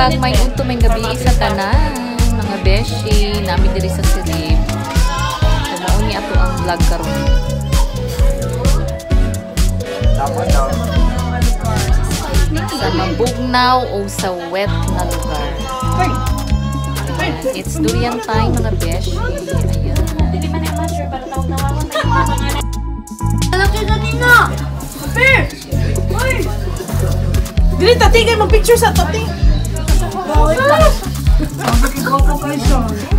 vlog, may unto may gabi sa tanan, mga beshi, namin diri sa Silip. So, mauni ato ang vlog karon. Sa mabugnaw o sa wet na lugar. It's durian time, mga beshi. Ayan. Hindi man yung master para tawag na wawan na yung mga pangalan. Laki na nina! Kapir! Uy! Dili, tatigay mag-picture sa tating. Sabi ko po kayo siya.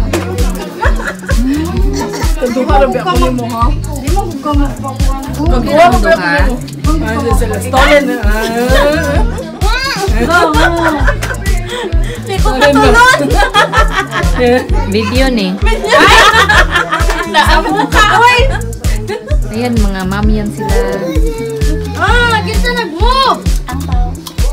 Kaduha rabi ako ni mo, ha? Di mo kung kamag pa ko. Kaduha rabi ako ni mo. Ano sila? Stolen na. Hindi ko katulad! Video ni. Naamo ka, uy! Ayan, mga mami yan sila. Ah, kita nag-move! Ang tao.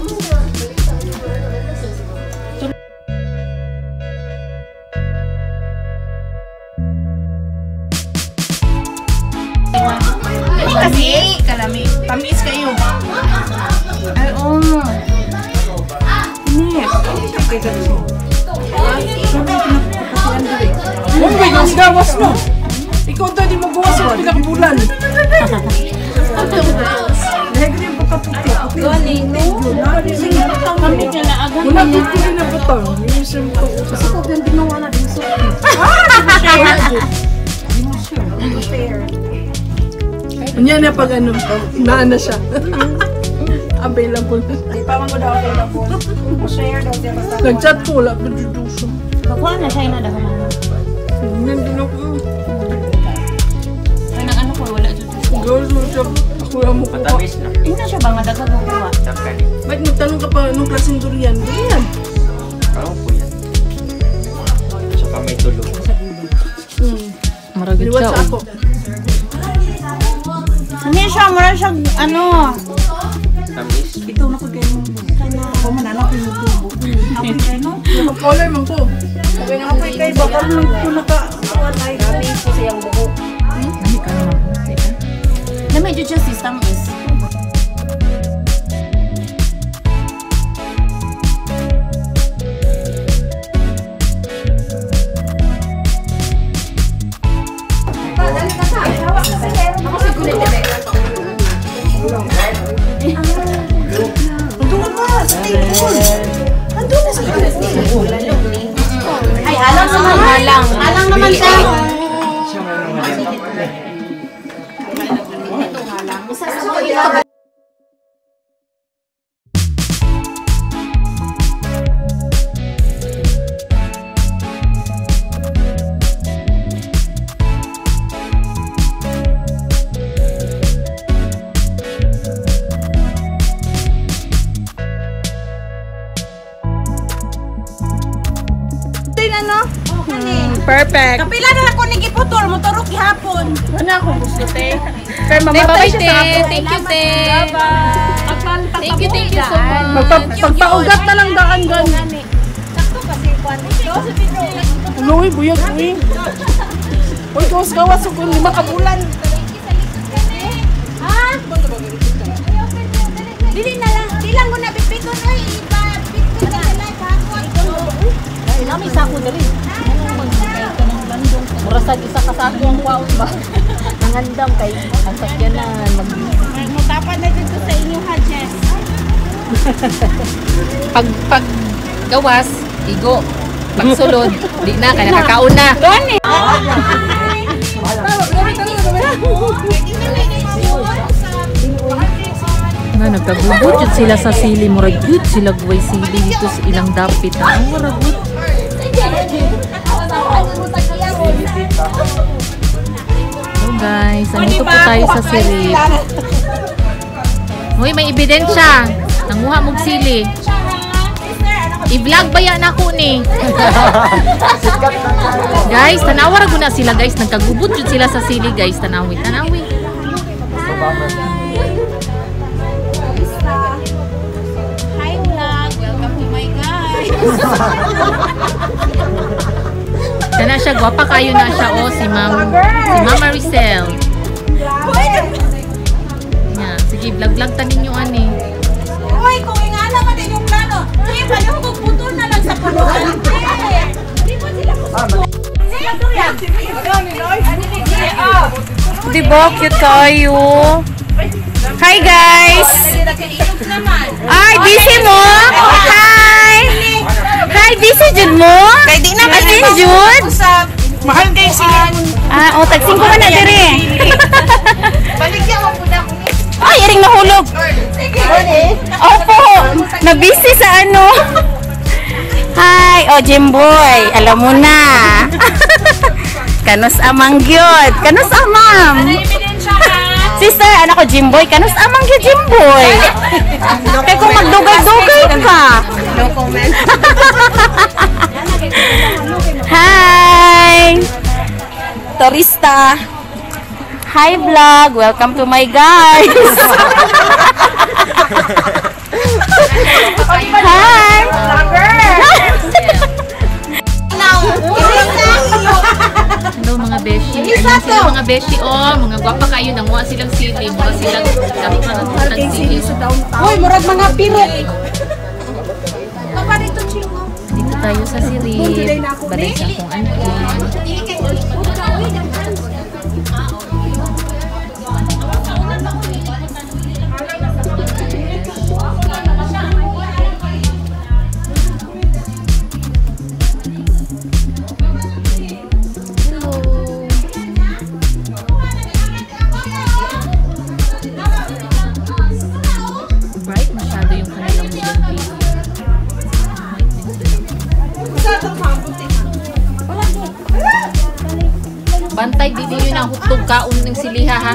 Kasi, kalami. Tamis kayo. Ay, oo. Ini. Huwag ba yung gawas mo? Ikaw daw di mo gawas yung pinakabulan. Lagi yung pagkaputi. Galing, no? Kami ka na agad. Wala puti din na buto. Kasi kung yung ginawa na din so. Kanya na pag ano, naana siya. Available. Di pa man ko daw available. Share daw siya basta. Nag-chat ko, wala pa dito siya. Nakuha na siya na daw. Nandun ako. Ay, ano ko, wala dito. Girls mo siya. Ako yung mukha. Matamis na. Hindi na siya ba madagat mo kuha? Siyempre. Ba't magtanong ka pa nung klaseng durian? Durian. Parang po yan. Saka may tulog. Maragit siya. Liwat sa ako. Hindi siya, mura siya, ano? Tamis. Ito na ko kayo mo. Kanya ako mananap yung tubo. Ako kayo no? Nakakolay man ko. Sabi na ako kayo baka nung ko naka-kuhan ay kami po siyang buko. Ay, ka naman. Na medyo siya system is. Andun na, sa table. Andun na sa table. Ay, halang naman. Halang. Halang naman siya. Perfect. Kapila na ako ni giputol mo turok gihapon. Ano ako gusto, te? Kaya Te, mamatay bye-bye, siya te. sa ako. Thank you, te. Thank you so much. Pagpaugat na lang daan gan. Sakto kasi kwan. Uloy, buyag, uy. Uy, gawas-gawas kung 5 kabulan. Ah? Dili na lang. Di lang mo na bipiton ay ipa-bipiton na lang hapon. Ay, nami sa ako dali. Murasag isa ka sa ako ang kwaot ba? Nangandam kay ang sakyanan. Mutapan na dito sa inyo ha, Jess. Pag gawas, igo. Pag sulod, di na, kaya nakakaon na. Nga, nagkagubot yun sila sa sili. Murag yun sila guway sili dito sa ilang dapit. Ang maragot. So guys, andito po tayo sa sili. Uy, may ebidensya. Nanguha mong sili. I-vlog ba yan ako ni? Guys, tanawa rago na sila guys. Nagkagubot yun sila sa sili guys. Tanawi, tanawi. Hi vlog, welcome to my guys. Kana siya, gwapa kayo na siya. Oh, si Mama Maricel. Yeah, sige, vlog-vlog tanin nyo ani. Uy, kung ingana man din yung plano. Sige, pwede ko putol na ba? Cute kayo. Hi guys! Ay, busy mo? Hi! Hi, busy Jud mo? Kay di na kasi Jud. Mahal kayo sila. Ah, tagsing ko na dire. Baligyan mo po na ako. Ay, iring nahulog. Opo, na-busy sa ano. Hi, Jimboy. Alam mo na. Kanus amang gyud. Kanus amam. Sister, anak ko Jimboy. Kanus amang gyud Jimboy. Kaya kung magdugay-dugay ka. No comment. Hi! Turista. Hi vlog. Welcome to my guys. Hi. Hello mga beshi. Ayan sila mga beshi mga gwapa kayo nanguha silang sili, mga silang dapat sili. Hoy, murag mga pirot. Dito tayo sa sirip. Balay sa akong auntie. Bright masyado yung kanilang bougainvillea. Bantay, di yun ang hutog kaon ng siliha ha.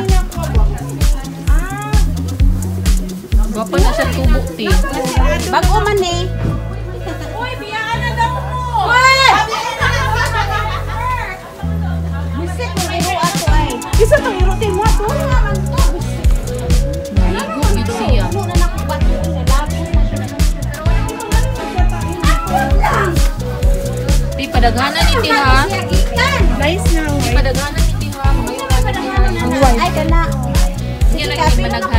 Gwapa na siya tubo ti. Bago man eh. Uy, biyaan na daw mo! Bisik mo iro ato ay. Isa tong irotin mo ato. Maligo yun siya. Ano na nakubat mo na labo na siya. Di padaghanan iti ha. Nice na. Di padaghanan iti ha. Ay kana. Hindi lang yung managhan.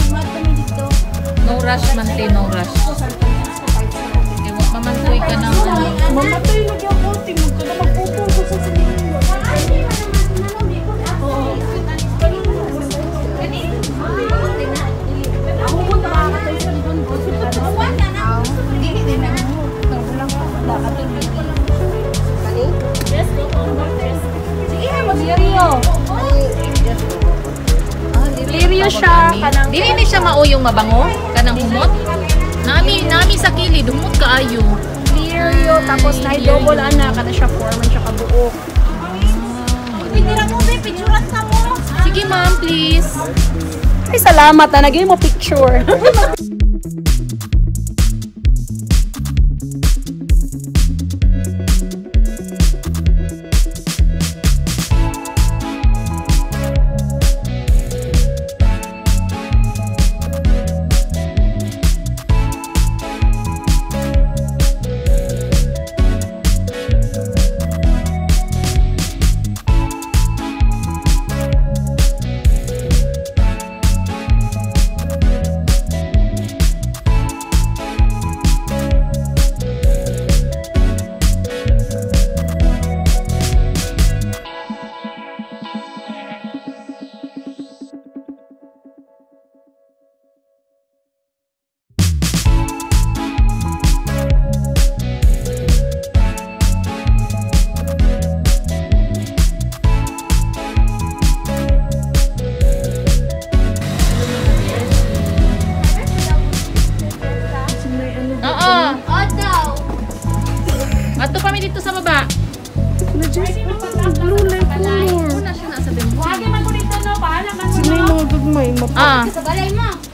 No rush man te, no rush. Ewan mamantoy ka na. Mamatay na yung konti. Magka na magpupong ko sa sinilo. Ako mo nakakatay sa libon ko. Dili din na. Kagulang ko. Lakatay mo. Kani? Yes, go. Sige, mag-lirio. Lirio siya. Dili ni siya mauyong mabango. Kanang humot. Nami sa kilid. Humot kaayo. Lirio. Tapos na-double ana. Kada siya forman siya kabuok. Pindira mo, be, picturean ka mo. Sige ma'am, please. Ay, salamat na. Nagay mo picture. Ato kami dito sa baba. Blue light color. Una siya nasa bembo. Huwag man ko dito, no? Bahala man ko, Sino yung no? mga gagmay? Ah, Sa balay mo.